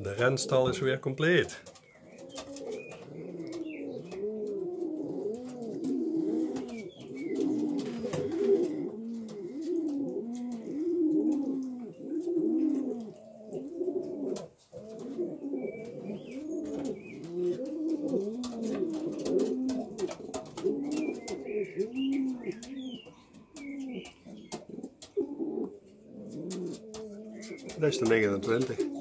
De renstal is weer compleet. Dat is de 29.